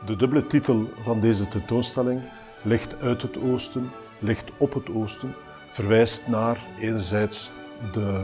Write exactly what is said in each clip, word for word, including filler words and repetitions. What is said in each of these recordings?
De dubbele titel van deze tentoonstelling, Licht uit het Oosten, Licht op het Oosten, verwijst naar enerzijds de,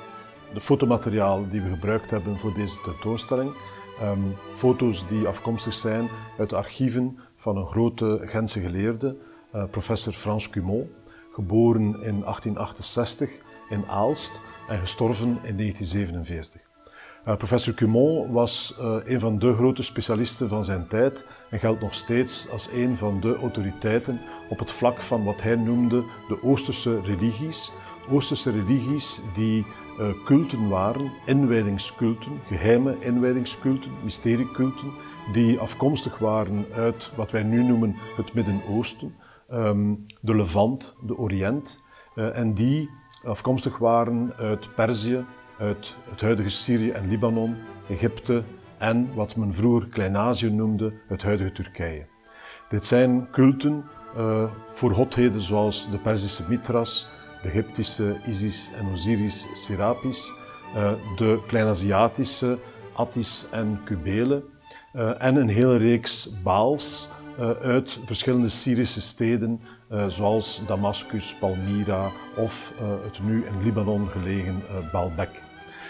de fotomateriaal die we gebruikt hebben voor deze tentoonstelling. Um, foto's die afkomstig zijn uit de archieven van een grote Gentse geleerde, uh, professor Frans Cumont, geboren in achttien achtenzestig in Aalst en gestorven in negentien zevenenveertig. Uh, professor Cumont was uh, een van de grote specialisten van zijn tijd en geldt nog steeds als een van de autoriteiten op het vlak van wat hij noemde de Oosterse religies. Oosterse religies die uh, culten waren, inwijdingsculten, geheime inwijdingsculten, mysterieculten, die afkomstig waren uit wat wij nu noemen het Midden-Oosten, um, de Levant, de Oriënt, uh, en die afkomstig waren uit Perzië, uit het huidige Syrië en Libanon, Egypte en wat men vroeger Klein-Azië noemde, het huidige Turkije. Dit zijn culten uh, voor godheden zoals de Perzische Mithras, de Egyptische Isis en Osiris Serapis, uh, de Klein-Aziatische Attis en Cybele uh, en een hele reeks Baals uh, uit verschillende Syrische steden uh, zoals Damascus, Palmyra of uh, het nu in Libanon gelegen uh, Baalbek.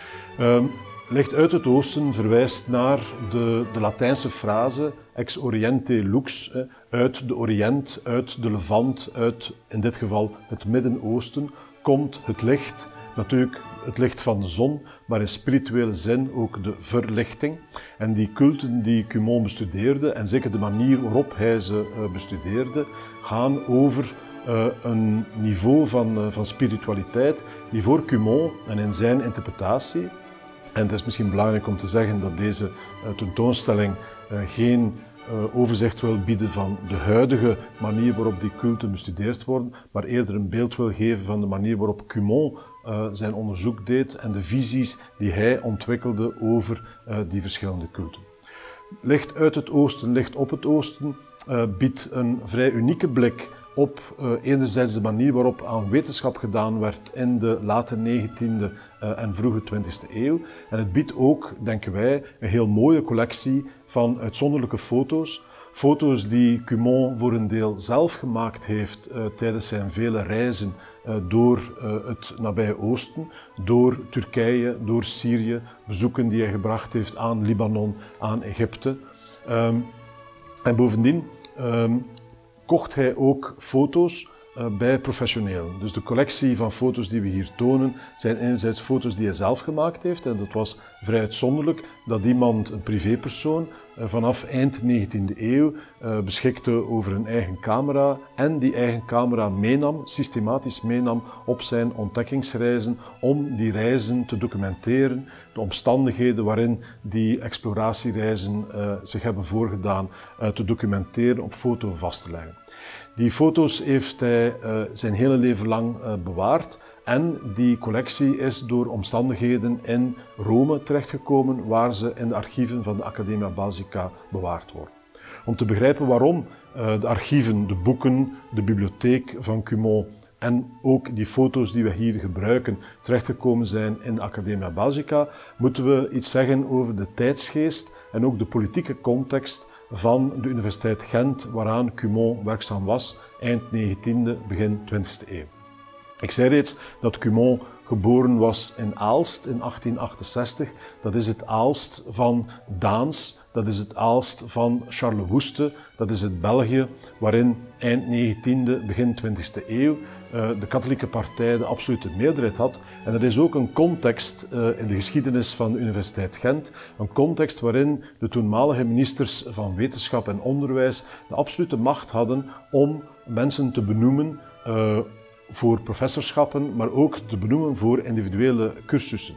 Uh, Licht uit het Oosten verwijst naar de, de Latijnse frase ex oriente lux, eh, uit de Oriënt, uit de Levant, uit in dit geval het Midden-Oosten, komt het licht, natuurlijk het licht van de zon, maar in spirituele zin ook de verlichting. En die culten die Cumont bestudeerde, en zeker de manier waarop hij ze uh, bestudeerde, gaan over uh, een niveau van, uh, van spiritualiteit die voor Cumont en in zijn interpretatie. En het is misschien belangrijk om te zeggen dat deze uh, tentoonstelling uh, geen uh, overzicht wil bieden van de huidige manier waarop die culten bestudeerd worden, maar eerder een beeld wil geven van de manier waarop Cumont uh, zijn onderzoek deed en de visies die hij ontwikkelde over uh, die verschillende culten. Licht uit het Oosten, Licht op het Oosten uh, biedt een vrij unieke blik op uh, enerzijds de manier waarop aan wetenschap gedaan werd in de late negentiende uh, en vroege twintigste eeuw. En het biedt ook, denken wij, een heel mooie collectie van uitzonderlijke foto's. Foto's die Cumont voor een deel zelf gemaakt heeft uh, tijdens zijn vele reizen uh, door uh, het nabije Oosten, door Turkije, door Syrië, bezoeken die hij gebracht heeft aan Libanon, aan Egypte. Um, en bovendien um, kocht hij ook foto's uh, bij professionelen. Dus de collectie van foto's die we hier tonen zijn enerzijds foto's die hij zelf gemaakt heeft. En dat was vrij uitzonderlijk dat iemand, een privépersoon, uh, vanaf eind negentiende eeuw uh, beschikte over een eigen camera en die eigen camera meenam, systematisch meenam op zijn ontdekkingsreizen om die reizen te documenteren, de omstandigheden waarin die exploratiereizen uh, zich hebben voorgedaan uh, te documenteren, op foto vast te leggen. Die foto's heeft hij uh, zijn hele leven lang uh, bewaard en die collectie is door omstandigheden in Rome terechtgekomen waar ze in de archieven van de Academia Basica bewaard worden. Om te begrijpen waarom uh, de archieven, de boeken, de bibliotheek van Cumont en ook die foto's die we hier gebruiken terechtgekomen zijn in de Academia Basica, moeten we iets zeggen over de tijdsgeest en ook de politieke context van de Universiteit Gent, waaraan Cumont werkzaam was, eind negentiende, begin twintigste eeuw. Ik zei reeds dat Cumont geboren was in Aalst in achttien achtenzestig. Dat is het Aalst van Daans, dat is het Aalst van Charles Woeste, dat is het België waarin eind negentiende, begin twintigste eeuw uh, de katholieke partij de absolute meerderheid had. En er is ook een context uh, in de geschiedenis van de Universiteit Gent, een context waarin de toenmalige ministers van Wetenschap en Onderwijs de absolute macht hadden om mensen te benoemen uh, voor professorschappen, maar ook te benoemen voor individuele cursussen.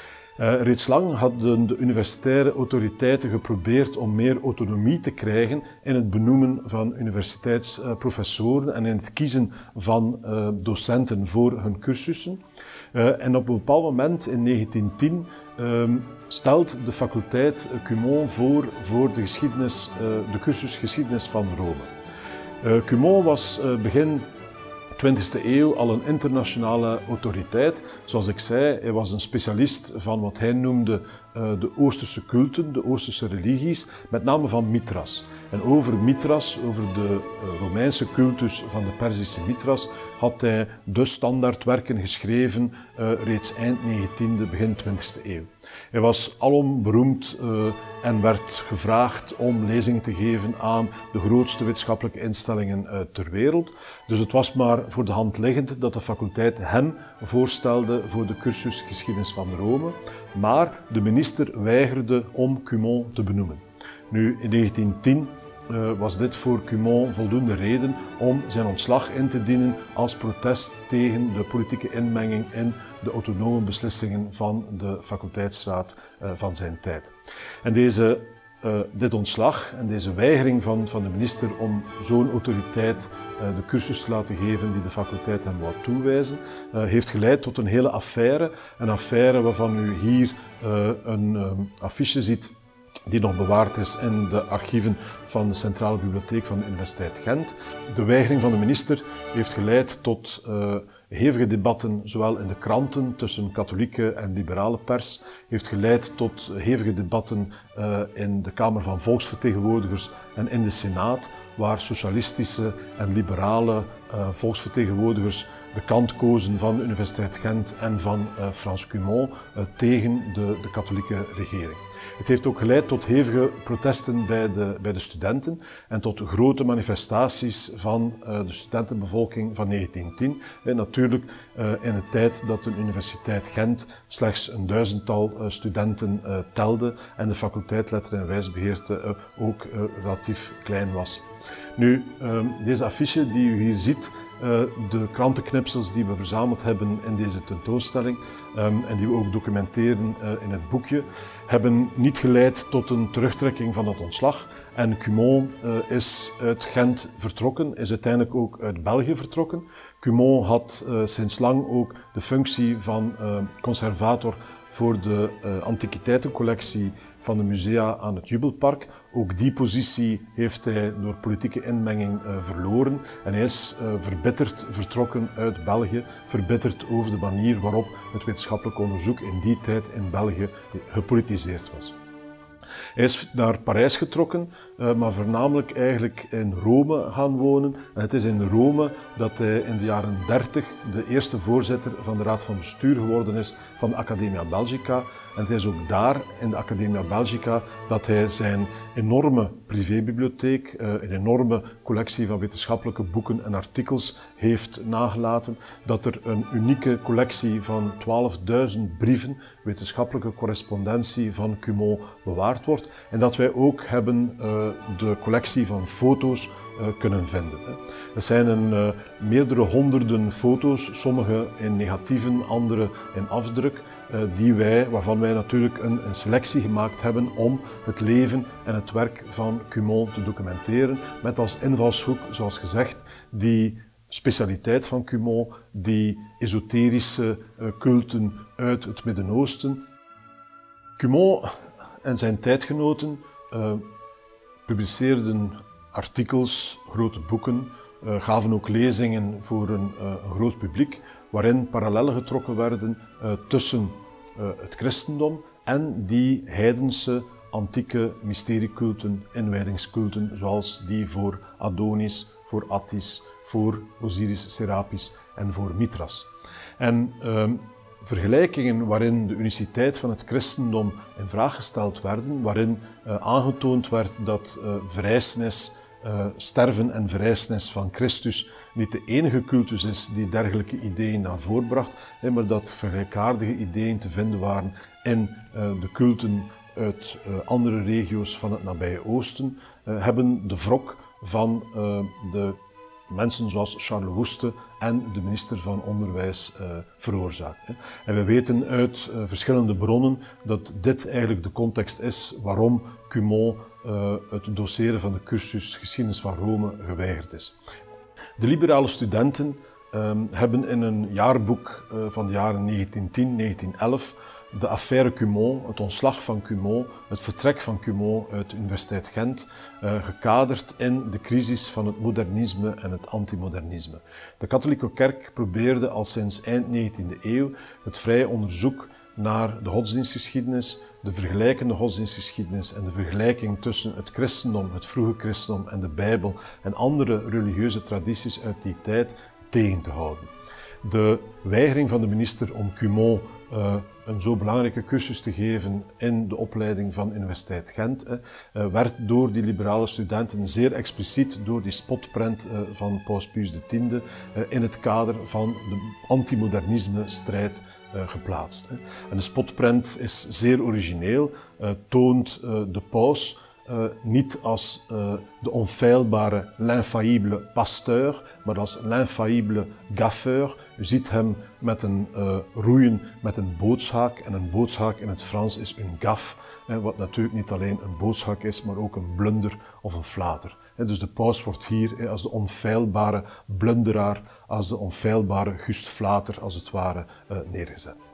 Uh, reeds lang hadden de universitaire autoriteiten geprobeerd om meer autonomie te krijgen in het benoemen van universiteitsprofessoren en in het kiezen van uh, docenten voor hun cursussen. Uh, en op een bepaald moment in negentien tien uh, stelt de faculteit Cumont voor voor de, geschiedenis, uh, de cursus geschiedenis van Rome. Uh, Cumont was uh, begin twintigste eeuw al een internationale autoriteit. Zoals ik zei, hij was een specialist van wat hij noemde uh, de Oosterse culten, de Oosterse religies, met name van Mithras. En over Mithras, over de uh, Romeinse cultus van de Perzische Mithras, had hij de standaardwerken geschreven uh, reeds eind negentiende, begin twintigste eeuw. Hij was alom beroemd uh, en werd gevraagd om lezingen te geven aan de grootste wetenschappelijke instellingen uh, ter wereld. Dus het was maar voor de hand liggend dat de faculteit hem voorstelde voor de cursus Geschiedenis van Rome. Maar de minister weigerde om Cumont te benoemen. Nu, in negentien tien uh, was dit voor Cumont voldoende reden om zijn ontslag in te dienen als protest tegen de politieke inmenging in de autonome beslissingen van de faculteitsraad uh, van zijn tijd. En deze, uh, dit ontslag en deze weigering van, van de minister om zo'n autoriteit uh, de cursus te laten geven die de faculteit hem wou toewijzen, uh, heeft geleid tot een hele affaire. Een affaire waarvan u hier uh, een um, affiche ziet die nog bewaard is in de archieven van de Centrale Bibliotheek van de Universiteit Gent. De weigering van de minister heeft geleid tot uh, hevige debatten, zowel in de kranten tussen katholieke en liberale pers, heeft geleid tot hevige debatten uh, in de Kamer van Volksvertegenwoordigers en in de Senaat, waar socialistische en liberale uh, volksvertegenwoordigers de kant kozen van de Universiteit Gent en van uh, Frans Cumont uh, tegen de, de katholieke regering. Het heeft ook geleid tot hevige protesten bij de, bij de studenten en tot grote manifestaties van uh, de studentenbevolking van negentien tien. En natuurlijk uh, in een tijd dat de Universiteit Gent slechts een duizendtal uh, studenten uh, telde en de faculteit Letteren en Wijsbegeerte uh, ook uh, relatief klein was. Nu, uh, deze affiche die u hier ziet, uh, de krantenknipsels die we verzameld hebben in deze tentoonstelling um, en die we ook documenteren uh, in het boekje, hebben niet geleid tot een terugtrekking van het ontslag. En Cumont uh, is uit Gent vertrokken, is uiteindelijk ook uit België vertrokken. Cumont had uh, sinds lang ook de functie van uh, conservator voor de uh, antiquiteitencollectie van de musea aan het Jubelpark. Ook die positie heeft hij door politieke inmenging uh, verloren en hij is uh, verbitterd vertrokken uit België, verbitterd over de manier waarop het wetenschappelijk onderzoek in die tijd in België gepolitiseerd was. Hij is naar Parijs getrokken, uh, maar voornamelijk eigenlijk in Rome gaan wonen. En het is in Rome dat hij in de jaren dertig de eerste voorzitter van de Raad van Bestuur geworden is van de Academia Belgica. En het is ook daar, in de Academia Belgica, dat hij zijn enorme privébibliotheek, uh, een enorme collectie van wetenschappelijke boeken en artikels heeft nagelaten. Dat er een unieke collectie van twaalfduizend brieven, wetenschappelijke correspondentie van Cumont bewaard wordt. En dat wij ook hebben uh, de collectie van foto's uh, kunnen vinden. Er zijn een, uh, meerdere honderden foto's, sommige in negatieven, andere in afdruk, uh, die wij, waarvan wij natuurlijk een, een selectie gemaakt hebben om het leven en het werk van Cumont te documenteren, met als invalshoek, zoals gezegd, die specialiteit van Cumont, die esoterische uh, culten uit het Midden-Oosten. Cumont en zijn tijdgenoten uh, publiceerden artikels, grote boeken, uh, gaven ook lezingen voor een, uh, een groot publiek, waarin parallellen getrokken werden uh, tussen uh, het christendom en die heidense antieke mysterieculten, inwijdingsculten, zoals die voor Adonis, voor Attis, voor Osiris Serapis en voor Mithras. En uh, vergelijkingen waarin de uniciteit van het christendom in vraag gesteld werden, waarin uh, aangetoond werd dat uh, verrijzenis, uh, sterven en verrijzenis van Christus niet de enige cultus is die dergelijke ideeën naar voren bracht, maar dat vergelijkaardige ideeën te vinden waren in uh, de culten uit uh, andere regio's van het nabije Oosten, uh, hebben de wrok van uh, de mensen zoals Charles Woeste en de minister van Onderwijs uh, veroorzaakt. Hè. En we weten uit uh, verschillende bronnen dat dit eigenlijk de context is waarom Cumont uh, het doseren van de cursus Geschiedenis van Rome geweigerd is. De liberale studenten uh, hebben in een jaarboek uh, van de jaren negentien tien tot negentien elf de affaire Cumont, het ontslag van Cumont, het vertrek van Cumont uit de Universiteit Gent, uh, gekaderd in de crisis van het modernisme en het antimodernisme. De katholieke kerk probeerde al sinds eind negentiende eeuw het vrije onderzoek naar de godsdienstgeschiedenis, de vergelijkende godsdienstgeschiedenis en de vergelijking tussen het christendom, het vroege christendom en de Bijbel en andere religieuze tradities uit die tijd tegen te houden. De weigering van de minister om Cumont uh, een zo belangrijke cursus te geven in de opleiding van Universiteit Gent uh, werd door die liberale studenten zeer expliciet door die spotprent uh, van Paus Pius de Tiende uh, in het kader van de antimodernisme-strijd uh, geplaatst. Uh. En de spotprent is zeer origineel, uh, toont uh, de paus Uh, niet als uh, de onfeilbare, l'infaillible pasteur, maar als l'infaillible gaffeur. U ziet hem met een uh, roeien met een bootshaak. En een bootshaak in het Frans is een gaffe, hè, wat natuurlijk niet alleen een bootshaak is, maar ook een blunder of een flater. Hè, dus de paus wordt hier hè, als de onfeilbare blunderaar, als de onfeilbare Gust Flater, als het ware, uh, neergezet.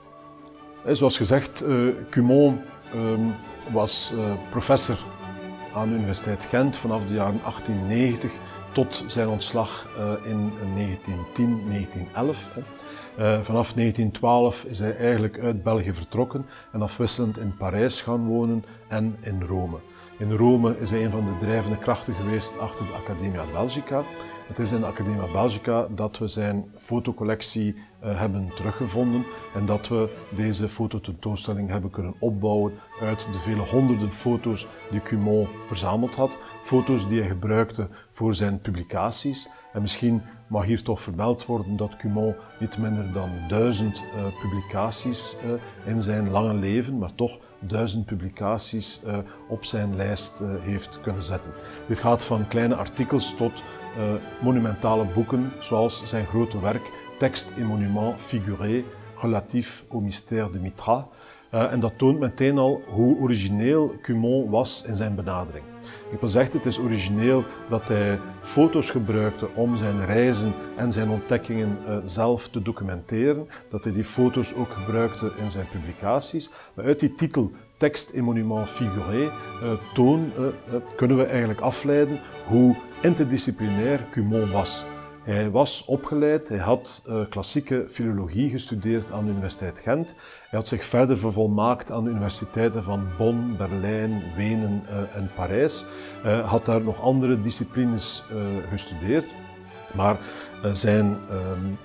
Hè, zoals gezegd, uh, Cumont Um, was uh, professor aan de Universiteit Gent vanaf de jaren achttien negentig tot zijn ontslag uh, in negentien tien, negentien elf. Uh, vanaf negentien twaalf is hij eigenlijk uit België vertrokken en afwisselend in Parijs gaan wonen en in Rome. In Rome is hij een van de drijvende krachten geweest achter de Academia Belgica. Het is in de Academia Belgica dat we zijn fotocollectie uh, hebben teruggevonden en dat we deze fototentoonstelling hebben kunnen opbouwen uit de vele honderden foto's die Cumont verzameld had. Foto's die hij gebruikte voor zijn publicaties. En misschien mag hier toch vermeld worden dat Cumont niet minder dan duizend uh, publicaties uh, in zijn lange leven, maar toch duizend publicaties uh, op zijn lijst uh, heeft kunnen zetten. Dit gaat van kleine artikels tot uh, monumentale boeken, zoals zijn grote werk Texte et monuments figurés relatief au mystère de Mitra. Uh, en dat toont meteen al hoe origineel Cumont was in zijn benadering. Ik wil zeggen, het is origineel dat hij foto's gebruikte om zijn reizen en zijn ontdekkingen uh, zelf te documenteren. Dat hij die foto's ook gebruikte in zijn publicaties. Maar uit die titel Texte et monuments figurés uh, toon uh, uh, kunnen we eigenlijk afleiden hoe interdisciplinair Cumont was. Hij was opgeleid, hij had uh, klassieke filologie gestudeerd aan de Universiteit Gent. Hij had zich verder vervolmaakt aan de universiteiten van Bonn, Berlijn, Wenen uh, en Parijs. Hij uh, had daar nog andere disciplines uh, gestudeerd. Maar uh, zijn uh,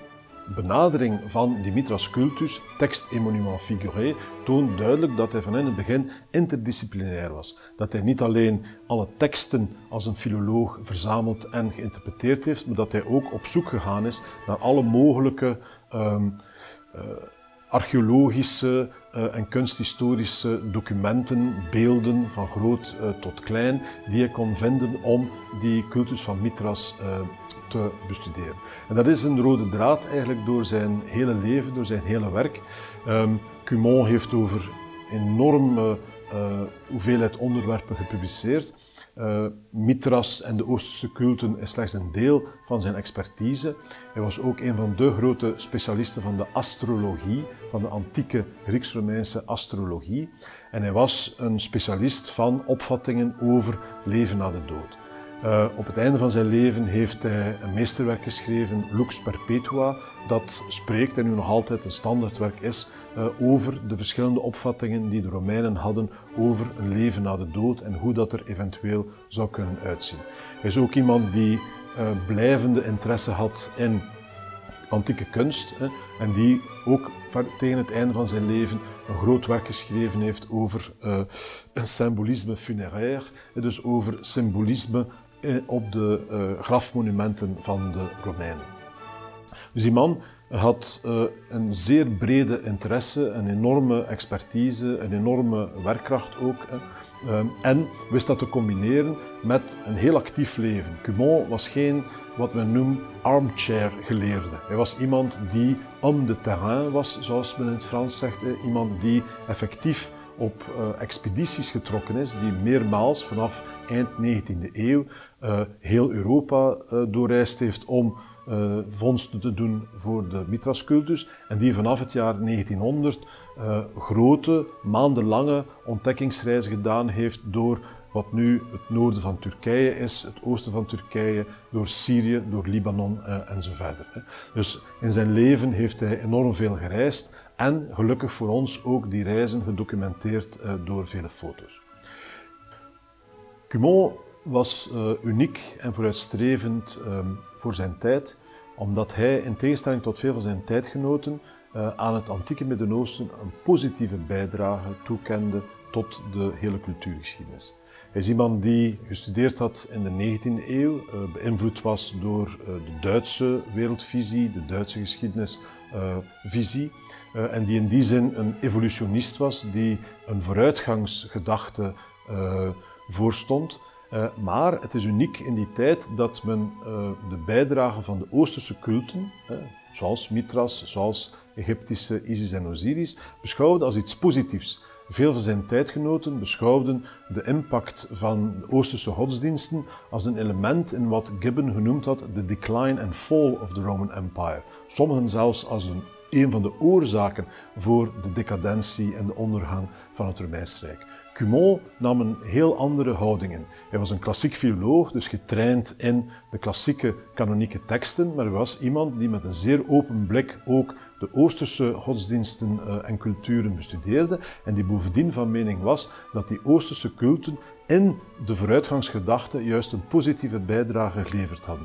benadering van die Mithras cultus, Texte et monuments figurés, toont duidelijk dat hij van in het begin interdisciplinair was. Dat hij niet alleen alle teksten als een filoloog verzameld en geïnterpreteerd heeft, maar dat hij ook op zoek gegaan is naar alle mogelijke um, uh, archeologische uh, en kunsthistorische documenten, beelden van groot uh, tot klein, die hij kon vinden om die cultus van Mithras uh, te bestuderen. En dat is een rode draad eigenlijk door zijn hele leven, door zijn hele werk. Um, Cumont heeft over enorme uh, hoeveelheid onderwerpen gepubliceerd. Uh, Mithras en de Oosterse culten is slechts een deel van zijn expertise. Hij was ook een van de grote specialisten van de astrologie, van de antieke Grieks-Romeinse astrologie. En hij was een specialist van opvattingen over leven na de dood. Uh, op het einde van zijn leven heeft hij een meesterwerk geschreven, Lux Perpetua, dat spreekt en nu nog altijd een standaardwerk is uh, over de verschillende opvattingen die de Romeinen hadden over een leven na de dood en hoe dat er eventueel zou kunnen uitzien. Hij is ook iemand die uh, blijvende interesse had in antieke kunst hè, en die ook tegen het einde van zijn leven een groot werk geschreven heeft over uh, een symbolisme funéraire, dus over symbolisme op de uh, grafmonumenten van de Romeinen. Dus die man had uh, een zeer brede interesse, een enorme expertise, een enorme werkkracht ook. Hè. Um, en wist dat te combineren met een heel actief leven. Cumont was geen, wat men noemt, armchair geleerde. Hij was iemand die homme de terrain was, zoals men in het Frans zegt. Hè. Iemand die effectief op uh, expedities getrokken is, die meermaals vanaf eind negentiende eeuw uh, heel Europa uh, doorreisd heeft om uh, vondsten te doen voor de Mithras-cultus en die vanaf het jaar negentienhonderd uh, grote, maandenlange ontdekkingsreizen gedaan heeft door wat nu het noorden van Turkije is, het oosten van Turkije, door Syrië, door Libanon uh, en zo verder. Dus in zijn leven heeft hij enorm veel gereisd en gelukkig voor ons ook die reizen gedocumenteerd uh, door vele foto's. Cumont was uh, uniek en vooruitstrevend um, voor zijn tijd, omdat hij in tegenstelling tot veel van zijn tijdgenoten uh, aan het antieke Midden-Oosten een positieve bijdrage toekende tot de hele cultuurgeschiedenis. Hij is iemand die gestudeerd had in de negentiende eeuw, uh, beïnvloed was door uh, de Duitse wereldvisie, de Duitse geschiedenisvisie, uh, uh, en die in die zin een evolutionist was, die een vooruitgangsgedachte uh, voorstond. Uh, maar het is uniek in die tijd dat men uh, de bijdrage van de Oosterse culten, uh, zoals Mithras, zoals Egyptische Isis en Osiris, beschouwde als iets positiefs. Veel van zijn tijdgenoten beschouwden de impact van de Oosterse godsdiensten als een element in wat Gibbon genoemd had de decline and fall of the Roman Empire. Sommigen zelfs als een, een van de oorzaken voor de decadentie en de ondergang van het Romeins Rijk. Cumont nam een heel andere houding in. Hij was een klassiek filoloog, dus getraind in de klassieke kanonieke teksten, maar hij was iemand die met een zeer open blik ook de Oosterse godsdiensten en culturen bestudeerde en die bovendien van mening was dat die Oosterse culten in de vooruitgangsgedachte juist een positieve bijdrage geleverd hadden.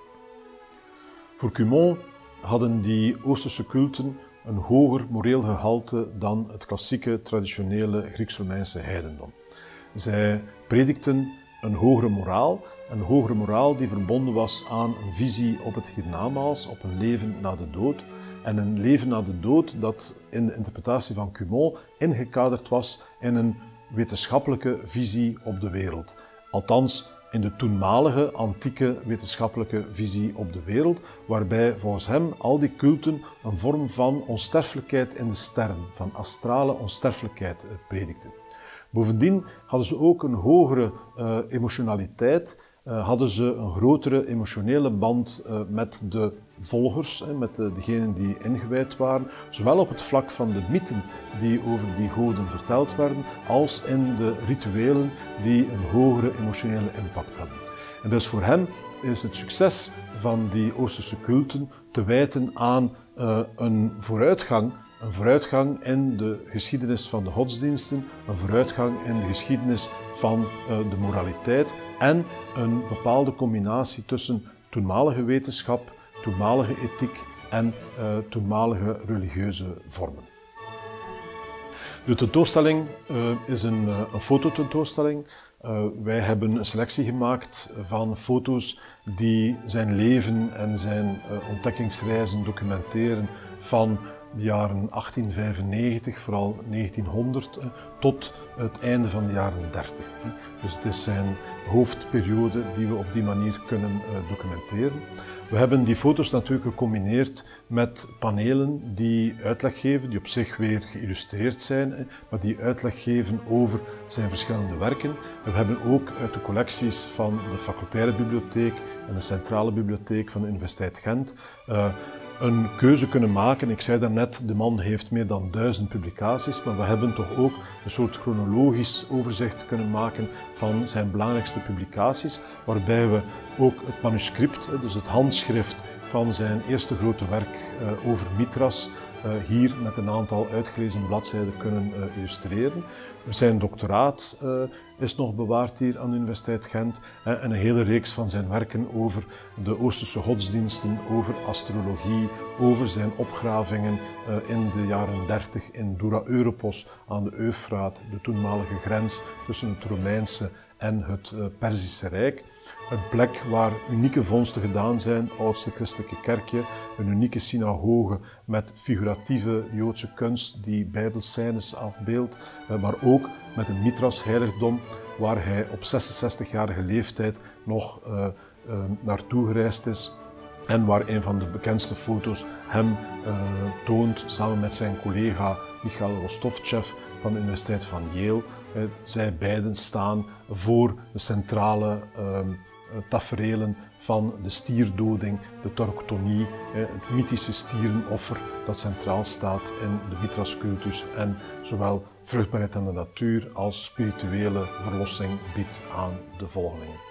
Voor Cumont hadden die Oosterse culten een hoger moreel gehalte dan het klassieke, traditionele Grieks-Romeinse heidendom. Zij predikten een hogere moraal, een hogere moraal die verbonden was aan een visie op het hiernamaals, op een leven na de dood. En een leven na de dood dat in de interpretatie van Cumont ingekaderd was in een wetenschappelijke visie op de wereld. Althans, in de toenmalige, antieke wetenschappelijke visie op de wereld, waarbij volgens hem al die culten een vorm van onsterfelijkheid in de sterren, van astrale onsterfelijkheid predikten. Bovendien hadden ze ook een hogere uh, emotionaliteit, uh, hadden ze een grotere emotionele band uh, met de volgers, uh, met uh, degenen die ingewijd waren, zowel op het vlak van de mythen die over die goden verteld werden, als in de rituelen die een hogere emotionele impact hadden. En dus voor hem is het succes van die Oosterse culten te wijten aan uh, een vooruitgang, een vooruitgang in de geschiedenis van de godsdiensten, een vooruitgang in de geschiedenis van uh, de moraliteit en een bepaalde combinatie tussen toenmalige wetenschap, toenmalige ethiek en uh, toenmalige religieuze vormen. De tentoonstelling uh, is een, uh, een fototentoonstelling. Uh, wij hebben een selectie gemaakt van foto's die zijn leven en zijn uh, ontdekkingsreizen documenteren van de jaren achttien vijfennegentig, vooral negentienhonderd, eh, tot het einde van de jaren dertig. Eh. Dus het is zijn hoofdperiode die we op die manier kunnen eh, documenteren. We hebben die foto's natuurlijk gecombineerd met panelen die uitleg geven, die op zich weer geïllustreerd zijn, eh, maar die uitleg geven over zijn verschillende werken. En we hebben ook uit de collecties van de facultaire bibliotheek en de centrale bibliotheek van de Universiteit Gent uh, een keuze kunnen maken. Ik zei daarnet, de man heeft meer dan duizend publicaties, maar we hebben toch ook een soort chronologisch overzicht kunnen maken van zijn belangrijkste publicaties, waarbij we ook het manuscript, dus het handschrift van zijn eerste grote werk over Mithras, hier met een aantal uitgelezen bladzijden kunnen illustreren. Zijn doctoraat uh, is nog bewaard hier aan de Universiteit Gent en een hele reeks van zijn werken over de Oosterse godsdiensten, over astrologie, over zijn opgravingen uh, in de jaren dertig in Dura Europos aan de Eufraat, de toenmalige grens tussen het Romeinse en het uh, Perzische Rijk. Een plek waar unieke vondsten gedaan zijn, oudste christelijke kerkje, een unieke synagoge met figuratieve Joodse kunst die bijbelscènes afbeeldt, maar ook met een Mithras-heiligdom waar hij op zesenzestigjarige leeftijd nog uh, uh, naartoe gereisd is en waar een van de bekendste foto's hem uh, toont samen met zijn collega Michail Rostovtsev van de Universiteit van Yale. Uh, zij beiden staan voor de centrale uh, taferelen van de stierdoding, de torctonie, het mythische stierenoffer dat centraal staat in de Mithras-cultus en zowel vruchtbaarheid aan de natuur als spirituele verlossing biedt aan de volgelingen.